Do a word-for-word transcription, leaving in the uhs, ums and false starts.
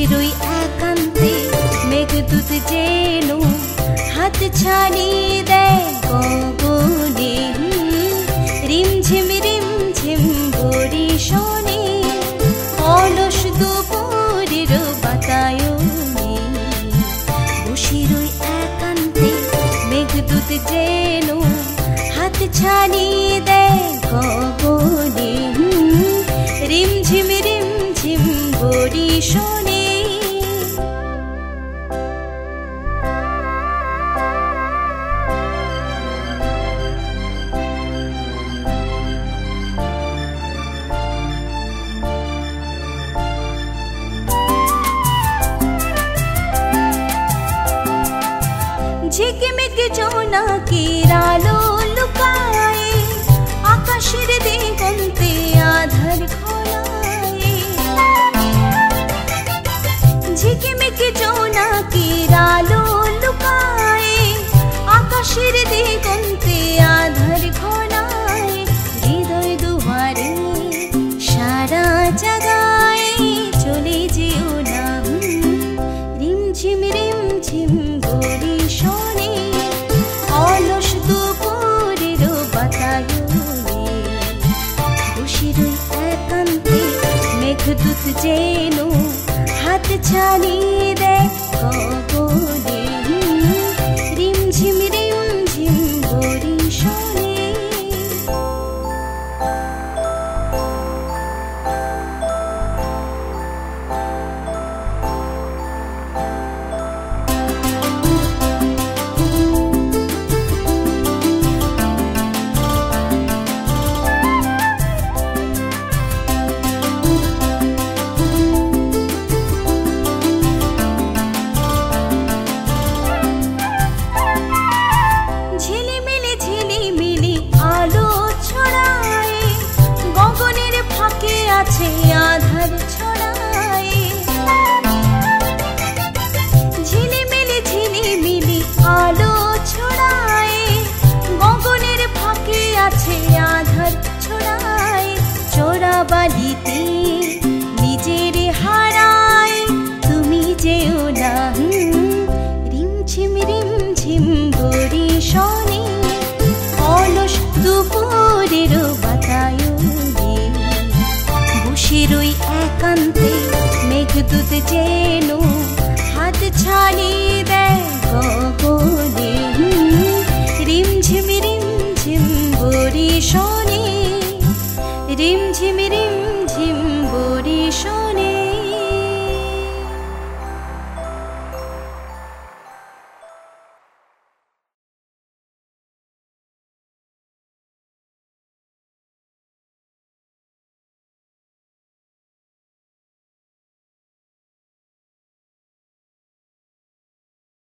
বসিরই একান্তে মেঘদূত যেন হাত ছাড়ি দেয় গগনে, রিমঝিম রিমঝিম বরিশনে অলস দুপুরের বাতায়নে। বসিরই একান্তে মেঘদূত যেন হাত ছাড়ি দেয় গগনে, রিমঝিম রিমঝিম বরিশনে। ঝিকিমিকি জোনাকির আলো লুকায় আকাশের দিগন্তে আধার ঘনায়। ঝিকিমিকি জোনাকির আলো লুকায় আকাশের দিগন্তে আধার ঘনায়। হৃদয় দুয়ারে সারা জাগায় চলে যেও না, রিমঝিম রিমঝিম বরিশনে অলস দুপুরের বাতায়নে। বসিরই একান্তে মেঘদূত যেন হাত ছাড়ি দেয় গগনে, রিমঝিম রিমঝিম বরিশনে। ঝিলিমিলি ঝিলিমিলি আলো ছড়ায় গগনের ফাঁকে আছে আধার ছড়ায়। ঝিলিমিলি ঝিলিমিলি আলো ছড়ায় গগনের ফাঁকে আছে আধার ছড়ায়। চোরাবালিতে নিজের হারায় তুমি যেও না, রিমঝিম রিমঝিম বরিশনে অলস দুপুরের বাতায়নে। বসিরই একান্তে মেঘদূত যেন হাত ছাড়ি